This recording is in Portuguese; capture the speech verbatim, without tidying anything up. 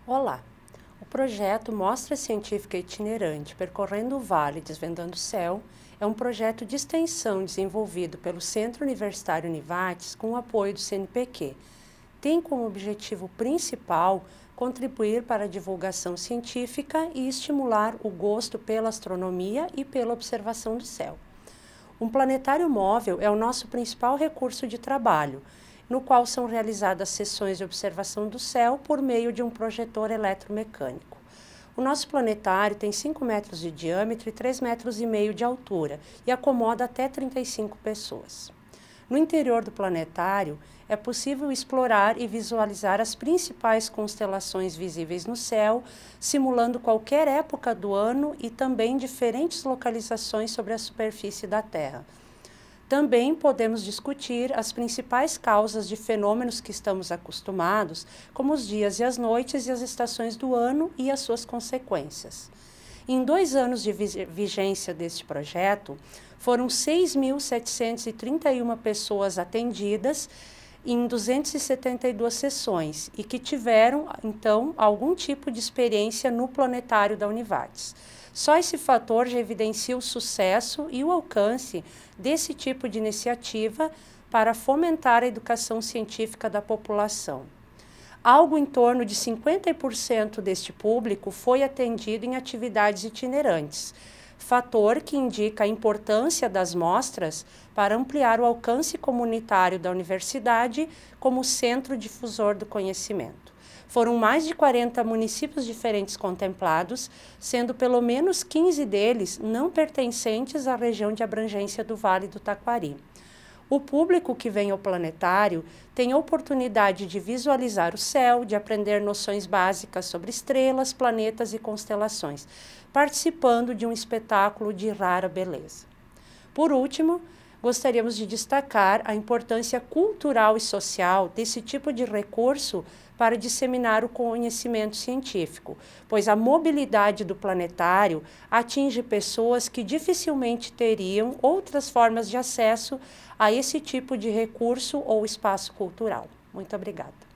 Olá! O projeto Mostra Científica Itinerante Percorrendo o Vale Desvendando o Céu é um projeto de extensão desenvolvido pelo Centro Universitário Univates com o apoio do C N P Q. Tem como objetivo principal contribuir para a divulgação científica e estimular o gosto pela astronomia e pela observação do céu. Um planetário móvel é o nosso principal recurso de trabalho, no qual são realizadas sessões de observação do céu por meio de um projetor eletromecânico. O nosso planetário tem cinco metros de diâmetro e três metros e meio de altura e acomoda até trinta e cinco pessoas. No interior do planetário, é possível explorar e visualizar as principais constelações visíveis no céu, simulando qualquer época do ano e também diferentes localizações sobre a superfície da Terra. Também podemos discutir as principais causas de fenômenos que estamos acostumados, como os dias e as noites e as estações do ano e as suas consequências. Em dois anos de vigência deste projeto, foram seis mil setecentas e trinta e uma pessoas atendidas em duzentas e setenta e duas sessões e que tiveram, então, algum tipo de experiência no planetário da Univates. Só esse fator já evidencia o sucesso e o alcance desse tipo de iniciativa para fomentar a educação científica da população. Algo em torno de cinquenta por cento deste público foi atendido em atividades itinerantes, fator que indica a importância das mostras para ampliar o alcance comunitário da universidade como centro difusor do conhecimento. Foram mais de quarenta municípios diferentes contemplados, sendo pelo menos quinze deles não pertencentes à região de abrangência do Vale do Taquari. O público que vem ao planetário tem a oportunidade de visualizar o céu, de aprender noções básicas sobre estrelas, planetas e constelações, participando de um espetáculo de rara beleza. Por último, gostaríamos de destacar a importância cultural e social desse tipo de recurso para disseminar o conhecimento científico, pois a mobilidade do planetário atinge pessoas que dificilmente teriam outras formas de acesso a esse tipo de recurso ou espaço cultural. Muito obrigada.